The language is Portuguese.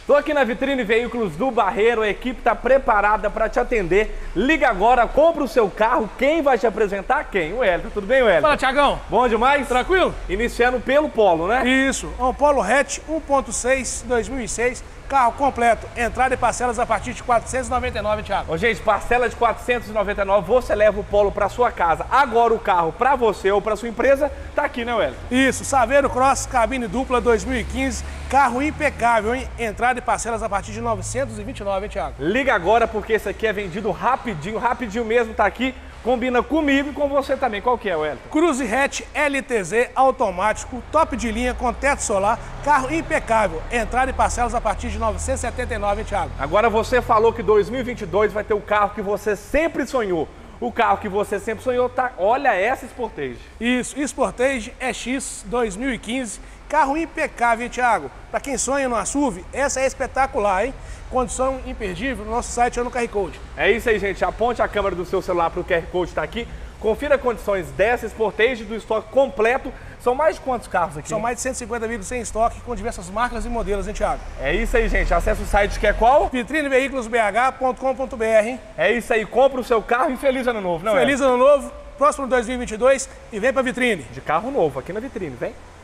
Tô aqui na Vitrine Veículos do Barreiro, a equipe está preparada para te atender. Liga agora, compra o seu carro. Quem vai te apresentar? Quem? O Hélio. Tudo bem, Hélio? Fala, Tiagão. Bom demais? Tranquilo? Iniciando pelo Polo, né? Isso. É um Polo Hatch 1.6 2006, carro completo. Entrada e parcelas a partir de R$ 499, Thiago. Ô, gente, parcela de R$ 499, você leva o Polo para sua casa. Agora o carro para você ou para sua empresa tá aqui, né, Hélio? Isso. Saveiro Cross, cabine dupla 2015, carro impecável, hein? Entrada e parcelas a partir de R$ 929, hein, Thiago? Liga agora porque esse aqui é vendido rapidinho mesmo, tá aqui. Combina comigo e com você também. Qual que é, Wellington? Cruze Hatch LTZ automático, top de linha, com teto solar, carro impecável. Entrada e parcelas a partir de R$ 979, hein, Thiago? Agora você falou que 2022 vai ter o carro que você sempre sonhou. O carro que você sempre sonhou, tá? Olha essa Sportage. Isso, Sportage EX 2015, carro impecável, hein, Thiago? Para quem sonha no SUV, essa é espetacular, hein? Condição imperdível no nosso site ou no QR Code. É isso aí, gente. Aponte a câmera do seu celular para o QR Code, tá aqui. Confira condições dessa Sportage do estoque completo. São mais de quantos carros aqui? São mais de 150 veículos em estoque, com diversas marcas e modelos, hein, Thiago? É isso aí, gente. Acesse o site que é qual? vitrineveiculosbh.com.br, hein? É isso aí. Compra o seu carro e feliz ano novo, não é? Feliz ano novo, próximo 2022 e vem pra Vitrine. De carro novo, aqui na Vitrine, vem.